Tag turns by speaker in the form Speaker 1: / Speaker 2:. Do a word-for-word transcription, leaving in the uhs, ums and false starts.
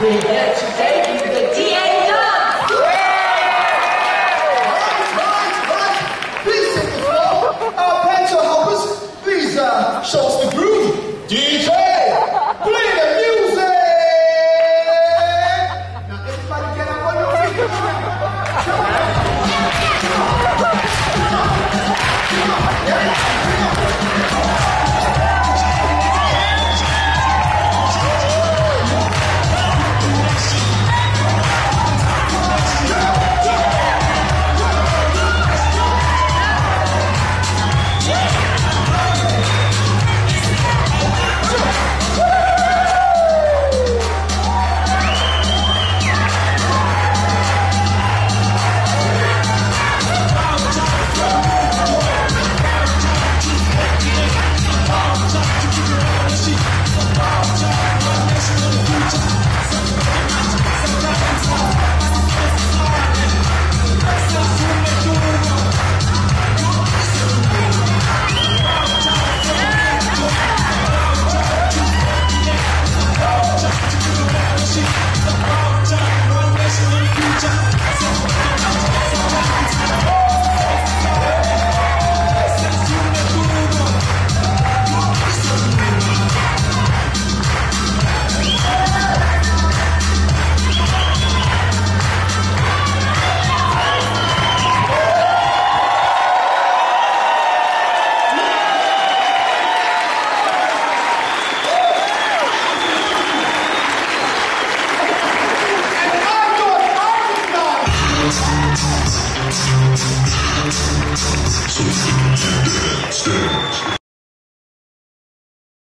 Speaker 1: We're here to debut the D A dance!
Speaker 2: Right, right, right! Please take the floor. Our panto helpers, please uh, show us the groove. D J, play the music! Now everybody get up on your feet. Come on. Come on. Come on. Yeah.
Speaker 3: So you can dance, dance.